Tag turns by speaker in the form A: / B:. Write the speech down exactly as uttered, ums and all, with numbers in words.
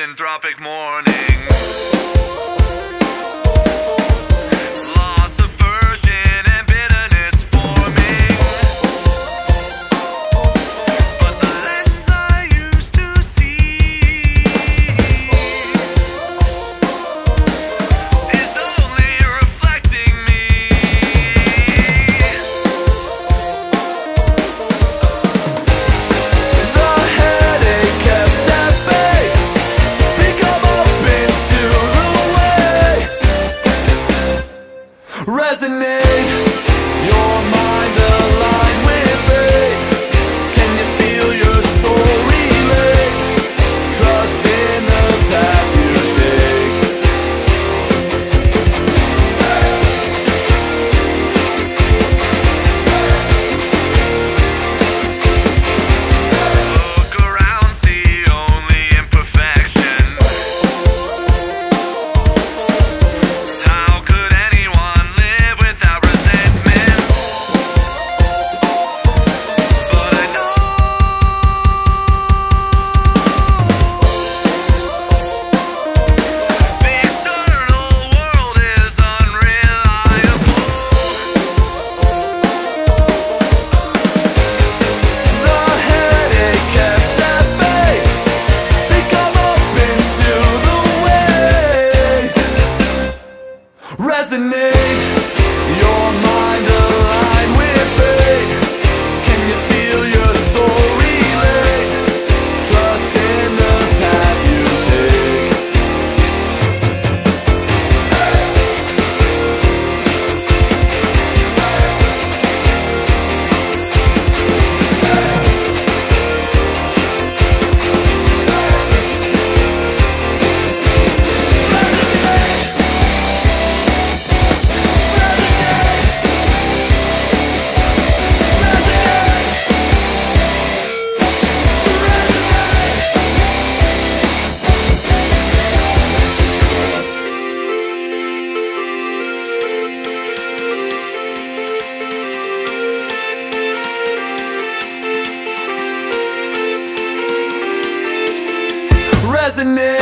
A: misanthropic morning. Loss, aversion, and bitterness forming. But the lens I used to see is only reflecting me. The headache kept at bay. Become open to the way. Resonate, your mind aligned with fate. Can you feel your soul relate? Trust in the path you take. Look around, see only imperfection. How could anyone live without resentment? But I know the external world is unreliable. The headache kept at bay. Become open to the way. Resonate, your mind aligned with fate. Can you feel your soul relate? Trust in the path you take. Resonate.